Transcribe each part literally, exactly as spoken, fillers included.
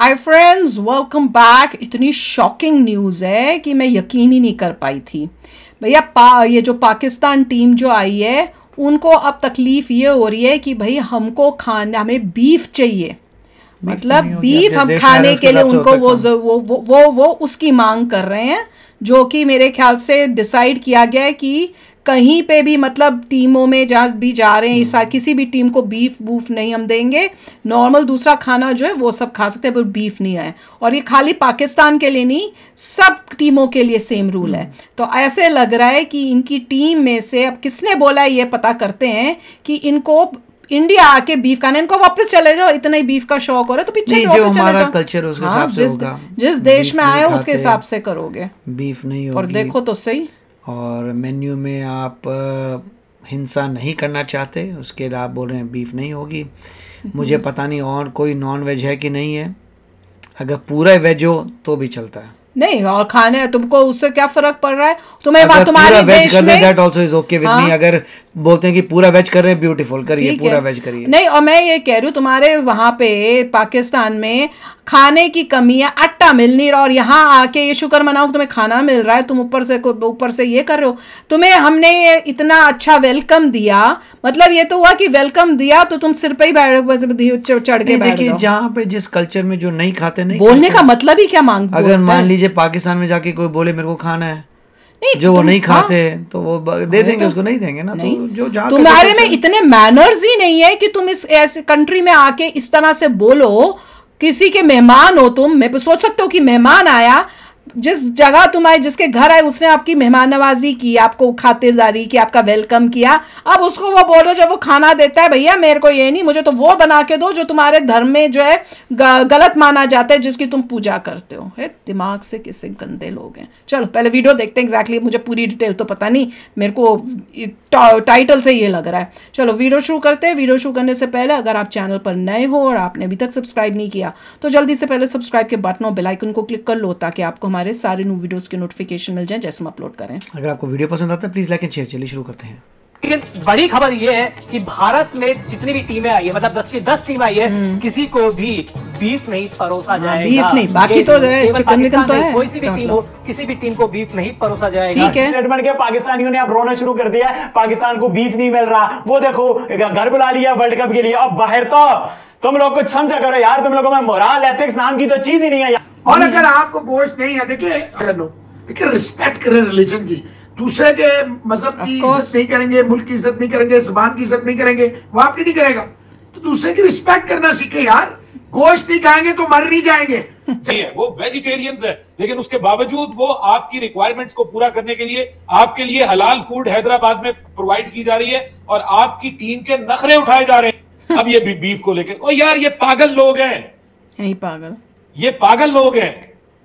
हाय friends, welcome back. इतनी shocking news है कि मैं यकीन ही नहीं कर पाई थी भैया। पा ये जो पाकिस्तान टीम जो आई है उनको अब तकलीफ ये हो रही है कि भाई हमको खाना हमें बीफ चाहिए, मतलब बीफ हम खाने के लिए उनको वो वो वो वो वो उसकी मांग कर रहे हैं, जो कि मेरे ख्याल से डिसाइड किया गया है कि कहीं पे भी मतलब टीमों में जहाँ भी जा रहे हैं इस किसी भी टीम को बीफ बूफ नहीं हम देंगे। नॉर्मल दूसरा खाना जो है वो सब खा सकते हैं पर बीफ नहीं है। और ये खाली पाकिस्तान के लिए नहीं, सब टीमों के लिए सेम रूल है। तो ऐसे लग रहा है कि इनकी टीम में से अब किसने बोला है ये पता करते हैं कि इनको इंडिया आके बीफ खाने, इनको वापस चले जाओ, इतना ही बीफ का शौक हो रहा है तो पीछे वापस चले जाओ। कल्चर उसके हिसाब से होगा, जिस देश में आए उसके हिसाब से करोगे, बीफ नहीं होगी। और देखो तो सही, और मेन्यू में आप हिंसा नहीं करना चाहते, उसके लिए आप बोल रहे हैं बीफ नहीं होगी। मुझे पता नहीं और कोई नॉन वेज है कि नहीं है। अगर पूरा वेज हो तो भी चलता है। नहीं, और खाने तुमको उससे क्या फर्क पड़ रहा है तुम्हें? अगर तुम्हारे पूरा देश वेज कर में that also is okay with me. अगर बोलते हैं कि पूरा वेज कर रहे हैं, ब्यूटीफुल करिए, पूरा वेज करिए। नहीं, और मैं ये कह रही हूँ तुम्हारे वहां पे पाकिस्तान में खाने की कमी है, आटा मिल नहीं रहा, और यहाँ आके ये शुक्र मनाओ तुम्हें खाना मिल रहा है, तुम ऊपर से ऊपर से ये कर रहे हो। तुम्हें हमने ये इतना अच्छा वेलकम दिया, मतलब ये तो हुआ कि वेलकम दिया तो तुम सिर पे ही चढ़ के बैठ जाओ। जहाँ पे जिस कल्चर में जो नहीं खाते नहीं बोलने का मतलब ही क्या मांग। अगर मान लीजिए पाकिस्तान में जाके कोई बोले मेरे को खाना है, जो वो नहीं खाते हाँ? तो वो दे देंगे, उसको नहीं देंगे ना। नहीं। तो जो तुम्हारे में इतने मैनर्स ही नहीं है कि तुम इस ऐसे कंट्री में आके इस तरह से बोलो। किसी के मेहमान हो तुम, मैं सोच सकते हो कि मेहमान आया, जिस जगह तुम आए, जिसके घर आए, उसने आपकी मेहमान नवाजी की, आपको खातिरदारी की, आपका वेलकम किया। अब उसको वो बोलो जब वो खाना देता है, भैया मेरे को ये नहीं, मुझे तो वो बना के दो जो तुम्हारे धर्म में जो है गलत माना जाता है, जिसकी तुम पूजा करते हो। है दिमाग से किसी गंदे लोग हैं। चलो पहले वीडियो देखते हैं एग्जैक्टली, मुझे पूरी डिटेल तो पता नहीं, मेरे को टाइटल से ये लग रहा है। चलो वीडियो शुरू करते हैं। वीडियो शुरू करने से पहले अगर आप चैनल पर नए हो और आपने अभी तक सब्सक्राइब नहीं किया तो जल्दी से पहले सब्सक्राइब के बटन और बेल आइकन को क्लिक कर लो, ताकि आपको हमारे सारे न्यू वीडियोस के नोटिफिकेशन मिल जाएं जैसे हम अपलोड करें। अगर आपको वीडियो पसंद आता है प्लीज लाइक एंड शेयर। चलिए शुरू करते हैं। लेकिन बड़ी खबर ये है कि भारत में जितनी भी टीमें आई है, मतलब दस की दस टीम आई है, किसी को भी बीफ नहीं परोसा जाएगा। बीफ नहीं, बाकी तो चिकन विकन तो है। कोई सी भी टीम हो, किसी भी टीम को बीफ नहीं परोसा जाएगा। ठीक है। स्टेटमेंट के पाकिस्तानियों ने अब रोना शुरू कर दिया है, पाकिस्तान को बीफ नहीं मिल रहा। वो देखो घर बुला लिया वर्ल्ड कप के लिए। अब बाहर तो तुम लोग कुछ समझा करो यार, तुम लोगों में मोरल एथिक्स नाम की तो चीज ही नहीं है। और अगर आपको गोश्त नहीं है, देखिए देखिए रिस्पेक्ट करें रिलीजन की, दूसरे के मजहब की इज्जत नहीं करेंगे, मुल्क की इज्जत नहीं करेंगे, जुबान की इज्जत नहीं करेंगे, वो आपकी नहीं करेगा। तो दूसरे की रिस्पेक्ट करना सीखे यार। गोश्त नहीं खाएंगे तो मर नहीं जाएंगे। वो वेजिटेरियंस है, लेकिन उसके बावजूद वो आपकी रिक्वायरमेंट्स को पूरा करने के लिए आपके लिए हलाल फूड हैदराबाद में प्रोवाइड की जा रही है, और आपकी टीम के नखरे उठाए जा रहे हैं। अब ये भी बीफ को लेकर, ओ यार ये पागल लोग हैं, यही पागल, ये पागल लोग हैं,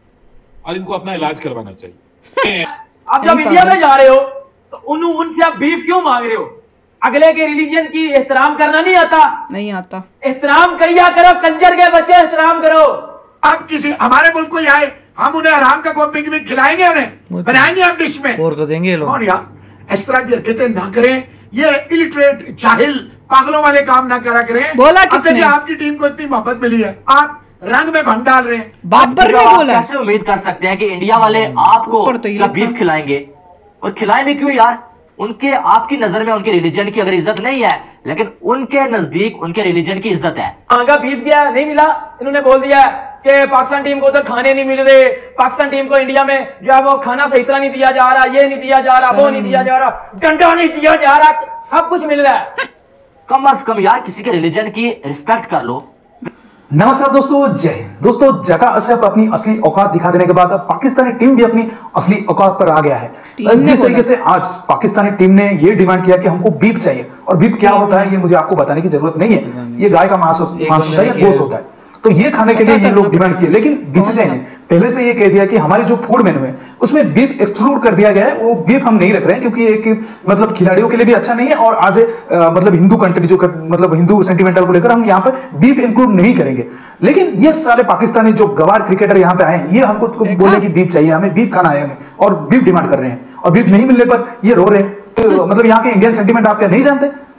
और इनको अपना इलाज करवाना चाहिए। आप जब इंडिया में जा रहे हो तो उन उनसे आप बीफ क्यों मांग रहे हो? अगले के रिलीजन की एहतराम करना नहीं आता? नहीं आता। एहतराम करिया करो, कंजर के बच्चे एहतराम करो। अब किसी हमारे मुल्क को आए, हम उन्हें आराम का गोभी भी खिलाएंगे, उन्हें बनाएंगे हम डिश में, और को देंगे लोग। और यार इस तरह की हरकतें ना करें, ये इलिटरेट जाहिल पागलों वाले काम ना करा करें। बोला किसने? आपकी टीम को इतनी मोहब्बत मिली है, आप रंग में भंग डाल रहे हैं। बाबर ने बोला। कैसे उम्मीद कर सकते हैं कि इंडिया वाले आपको तो बीफ खिलाएंगे? और खिलाएं भी क्यों यार? उनके आपकी नजर में उनके रिलीजन की अगर इज्जत नहीं है, लेकिन उनके नजदीक उनके रिलीजन की इज्जत है। आगा बीफ गया नहीं मिला, इन्होंने बोल दिया कि पाकिस्तान टीम को तो खाने नहीं मिल रहे, पाकिस्तान टीम को इंडिया में जो है वो खाना सही तरह नहीं दिया जा रहा, ये नहीं दिया जा रहा, वो नहीं दिया जा रहा, डंडा नहीं दिया जा रहा, सब कुछ मिल रहा है। कम अज कम यार किसी के रिलीजन की रिस्पेक्ट कर लो। नमस्कार दोस्तों, जय हिंद। दोस्तों जका अशरफ अपनी असली औकात दिखा देने के बाद अब पाकिस्तानी टीम भी अपनी असली औकात पर आ गया है। जिस तरीके से आज पाकिस्तानी टीम ने ये डिमांड किया कि हमको बीफ चाहिए, और बीफ क्या होता है ये मुझे आपको बताने की जरूरत नहीं है, ये गाय का मांस होता है, गोश्त होता है। तो ये खाने के लिए ये लोग डिमांड किए, लेकिन बीसीसीआई ने पहले से ये कह दिया कि हमारे जो फूड मेनू है उसमें बीफ एक्सक्लूड कर दिया गया है, वो बीफ हम नहीं रख रहे हैं क्योंकि एक मतलब खिलाड़ियों के लिए भी अच्छा नहीं है, और आज आ, मतलब हिंदू कंट्री जो कर, मतलब हिंदू सेंटिमेंटल को लेकर हम यहाँ पर बीफ इंक्लूड नहीं करेंगे। लेकिन ये सारे पाकिस्तानी जो गवार क्रिकेटर यहाँ पे आए, ये हमको बोले कि बीफ चाहिए, हमें बीफ खाना है, हमें और बीफ डिमांड कर रहे हैं, और बीफ नहीं मिलने पर ये रो रहे हैं। तो मतलब यहाँ के इंडियन सेंटिमेंट आप क्या नहीं जानते?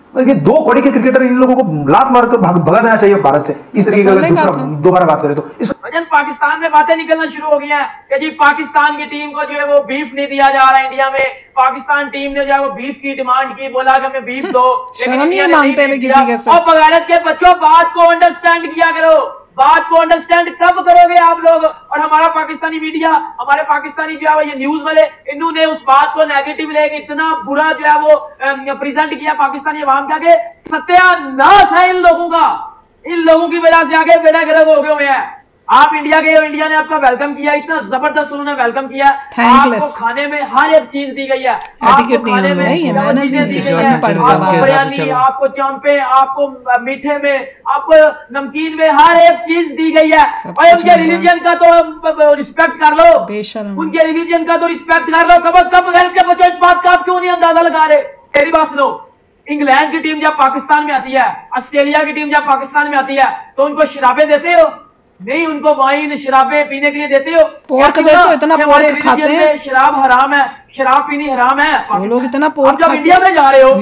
ये दो कौड़ी के क्रिकेटर इन लोगों को लात मार कर भगा देना चाहिए भारत से। इस तरीके की अगर दूसरा दोबारा बात करें तो इस पाकिस्तान में बातें निकलना शुरू हो गई हैं कि जी पाकिस्तान की टीम को जो है वो बीफ नहीं दिया जा रहा है इंडिया में। पाकिस्तान टीम ने जो है वो बीफ की डिमांड की, बोला कि हमें बीफ दो, शर्म नहीं मानते हुए किसी के साथ। और बगावत के बच्चों बात को अंडरस्टैंड किया करो, बात को अंडरस्टैंड कब करोगे आप लोग? और हमारा पाकिस्तानी मीडिया, हमारे पाकिस्तानी जो है ये न्यूज वाले, इन्होंने उस बात को नेगेटिव लेके इतना बुरा जो है वो प्रेजेंट किया पाकिस्तानी अवाम का कि सत्यानाश है इन लोगों का। इन लोगों की वजह से आगे बेड़ा गर्क हो गए हुए हैं। आप इंडिया गए हो, इंडिया ने आपका वेलकम किया, इतना जबरदस्त उन्होंने वेलकम किया। आपको खाने में हर एक चीज दी गई है, आपको खाने में चीजें दी गई है, आपको बिरयानी, आपको चम्पे, आपको मीठे में, आपको नमकीन में हर एक चीज दी गई है। और उनके रिलीजन का तो रिस्पेक्ट कर लो, उनके रिलीजन का तो रिस्पेक्ट कर लो। कम अज कम के बच्चों इस बात का आप क्यों नहीं अंदाजा लगा रहे? मेरी बात सुनो, इंग्लैंड की टीम जब पाकिस्तान में आती है, ऑस्ट्रेलिया की टीम जब पाकिस्तान में आती है, तो उनको शराबें देते हो? नहीं, उनको वाइन शराबें पीने के लिए देते हो? पोर्क देते हो, इतना पोर्क खाते हैं। शराब हराम है, शराब पीनी हराम है। वो लोग इतना पोर्क जब इंडिया में जा रहे हो,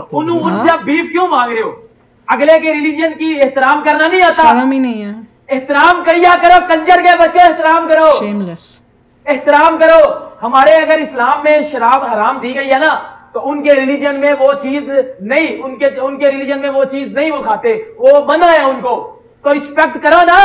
उनसे आप बीफ क्यों मांग रहे हो? अगले के रिलीजन की एहतराम करना नहीं आता? शर्म ही नहीं है। एहतराम करिया करो, कंजर के बच्चे, एहतराम करो, शेमलेस एहतराम करो। हमारे अगर इस्लाम में शराब हराम दी गई है ना, तो उनके रिलीजन में वो चीज नहीं, उनके उनके रिलीजन में वो चीज नहीं वो खाते, वो मना है उनको, तो रिस्पेक्ट करो ना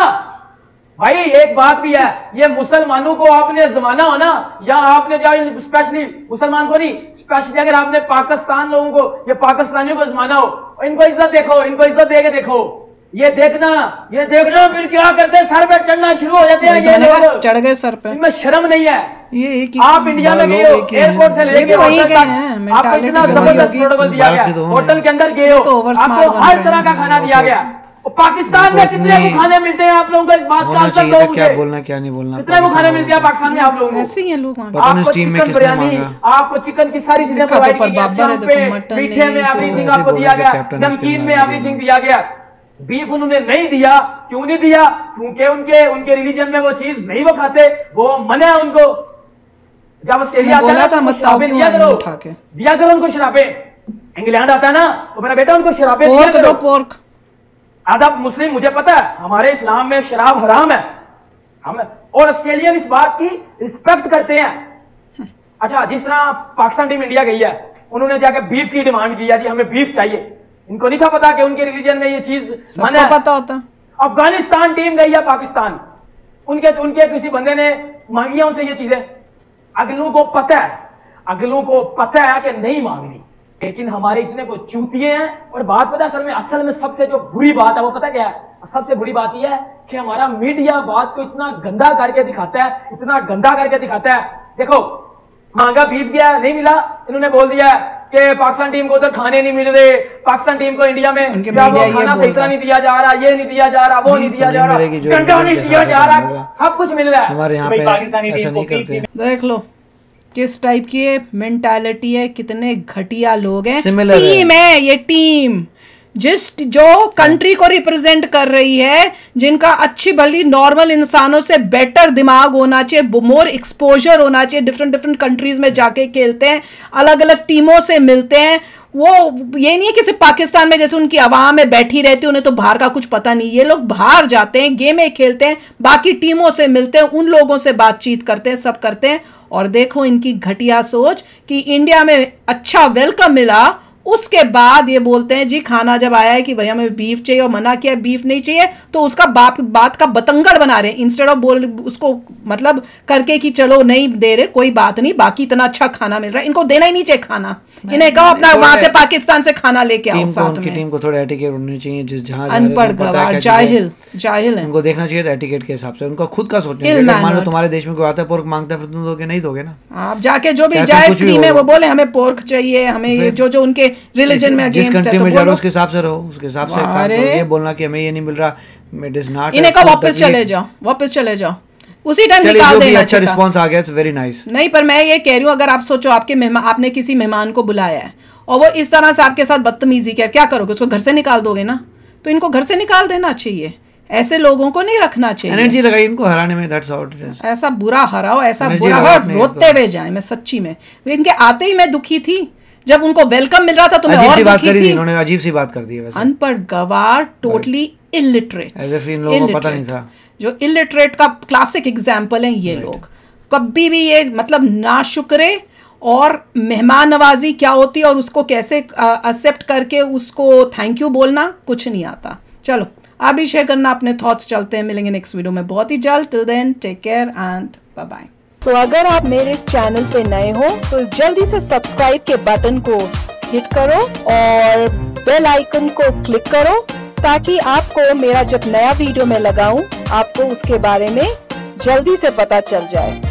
भाई। एक बात भी है, ये मुसलमानों को आपने जमाना हो ना, या आपने जो स्पेशली मुसलमान को नहीं, स्पेशली अगर आपने पाकिस्तान लोगों को, ये पाकिस्तानियों को जमाना हो, इनको इज्जत देखो, इनको इज्जत दे के देखो। ये देखना, ये देखना फिर क्या करते हैं, सर पे चढ़ना शुरू हो जाते हैं ये लोग, चढ़ गए सर पे। इनमें शर्म नहीं है। ये एक आप इंडिया में गए हो, एयरपोर्ट से लेके होटल तक आपको इतना जबरदस्त प्रोटोकॉल दिया गया, होटल के अंदर गए हो, आपको हर तरह का खाना दिया गया। पाकिस्तान में कितने को खाने मिलते हैं आप लोगों को? इस बात का आंसर दो मुझे। क्या बोलना क्या नहीं बोलना, कितने को खाने मिलते हैं पाकिस्तान में आप लोगों को? ऐसे ही हैं लोग। आपको चिकन बिरयानी, आपको चिकन की सारी चीजें प्रोवाइड की गई, मीठे में एवरीथिंग आपको दिया गया, नमकीन में एवरीथिंग दिया गया। बीफ उन्होंने नहीं दिया, क्यों नहीं दिया? क्योंकि उनके उनके रिलीजन में वो चीज नहीं वो खाते, वो मना है उनको। जब ऑस्ट्रेलिया आता है तो शराबें दिया करो, दिया करो उनको शराबें। इंग्लैंड आता है ना, तो मेरा बेटा उनको शराबें दिया करो। पोर्क आधा मुस्लिम, मुझे पता है हमारे इस्लाम में शराब हराम है, हम और ऑस्ट्रेलियन इस बात की रिस्पेक्ट करते हैं। अच्छा, जिस तरह पाकिस्तान टीम इंडिया गई है, उन्होंने जाकर बीफ की डिमांड की है, जी हमें बीफ चाहिए। इनको नहीं था पता कि उनके रिलीजन में ये चीज मना है। पता होता। अफगानिस्तान टीम गई है पाकिस्तान, उनके उनके किसी बंदे ने मांगी है उनसे ये चीजें। अगलों को पता है, अगलों को पता है कि नहीं मांगनी, लेकिन हमारे इतने को चूतिए हैं। और बात पता है असल में असल में सबसे जो बुरी बात है वो पता क्या है? सबसे बुरी बात यह है कि हमारा मीडिया बात को इतना गंदा करके दिखाता है, इतना गंदा करके दिखाता है। देखो, मांगा बीफ गया, नहीं मिला, इन्होंने बोल दिया कि पाकिस्तान टीम को तो खाने नहीं मिल रहे, पाकिस्तान टीम को इंडिया में क्या वो खाना सही तरह नहीं दिया जा रहा, ये नहीं दिया जा रहा, वो नहीं दिया जा रहा, कंडा नहीं दिया जा रहा, सब कुछ मिल रहा है। हमारे यहाँ पे ऐसा नहीं करते। देख लो किस टाइप की मेंटालिटी है, कितने घटिया लोग हैं। Similar टीम है, है ये टीम जिस जो कंट्री को रिप्रेजेंट कर रही है, जिनका अच्छी भली नॉर्मल इंसानों से बेटर दिमाग होना चाहिए, मोर एक्सपोजर होना चाहिए, डिफरेंट डिफरेंट कंट्रीज में जाके खेलते हैं, अलग अलग टीमों से मिलते हैं। वो ये नहीं है कि सिर्फ पाकिस्तान में जैसे उनकी आवाम में बैठी रहती है, उन्हें तो बाहर का कुछ पता नहीं। ये लोग बाहर जाते हैं, गेमें खेलते हैं, बाकी टीमों से मिलते हैं, उन लोगों से बातचीत करते हैं, सब करते हैं। और देखो इनकी घटिया सोच कि इंडिया में अच्छा वेलकम मिला, उसके बाद ये बोलते हैं जी खाना जब आया है कि भैया हमें बीफ चाहिए और मना किया बीफ नहीं चाहिए, तो उसका बाप बात का बतंगड़ बना रहे हैं इंस्टेड ऑफ बोल उसको मतलब करके कि चलो नहीं दे रहे कोई बात नहीं, बाकी इतना अच्छा खाना मिल रहा है, इनको देना ही नहीं चाहिए खाना। इन्हें कहो अपना वहां से पाकिस्तान से खाना लेके आओ साथ में। टीम को थोड़ा एटिकेट होनी चाहिए, जिस जहां अनपढ़ गवार जाहिल जाहिल है, उनको देखना चाहिए एटिकेट के हिसाब से, उनको खुद का सोचना चाहिए। मान लो तुम्हारे देश में कोई आता है पोर्क मांगता है, फिर तुम दोगे? नहीं दोगे ना। आप जाके जो भी जाए फ्री में वो बोले हमें पोर्क चाहिए, हमें जो जो उनके रिलीजन में जिस कंट्री में जा रहे हो उसके हिसाब से रहो, उसके हिसाब से काम करो। ये बोलना कि हमें ये नहीं मिल रहा, इट इज नॉट, इन्हें कहो वापस चले जाओ, वापस चले जाओ, उसी टाइम निकाल देना। अच्छा रिस्पांस आ गया, इट्स वेरी नाइस। नहीं, पर मैं ये कह रही हूँ अगर आप सोचो आपके मेहमान, आपने किसी मेहमान को बुलाया है और वो इस तरह से आपके साथ बदतमीजी किया, क्या करोगे? उसको घर से निकाल दोगे ना? तो इनको घर से निकाल देना चाहिए, ऐसे लोगों को नहीं रखना चाहिए। एनर्जी लगाई इनको हराने में, दैट्स हाउ इट इज। ऐसा बुरा हराओ, ऐसा बुरा हो, रोते हुए जाए। मैं सच्ची में इनके आते ही मैं दुखी थी जब उनको वेलकम मिल रहा था तो मैं अजीब और सी बात दुखी करी थी। थी इन्होंने, अजीब सी बात कर दी है वैसे। अनपढ़ गवार, टोटली इलिटरेट, As if इन लोगों को पता नहीं था। जो इलिटरेट का क्लासिक एग्जाम्पल है ये लोग। कभी भी ये मतलब नाशुक्रे और मेहमान नवाजी क्या होती है और उसको कैसे एक्सेप्ट करके उसको थैंक यू बोलना, कुछ नहीं आता। चलो आप भी शेयर करना अपने थॉट्स। चलते हैं, मिलेंगे नेक्स्ट वीडियो में बहुत ही जल्द। Till then take care and bye bye. तो अगर आप मेरे इस चैनल पे नए हो तो जल्दी से सब्सक्राइब के बटन को हिट करो और बेल आइकन को क्लिक करो ताकि आपको मेरा जब नया वीडियो मैं लगाऊं आपको उसके बारे में जल्दी से पता चल जाए।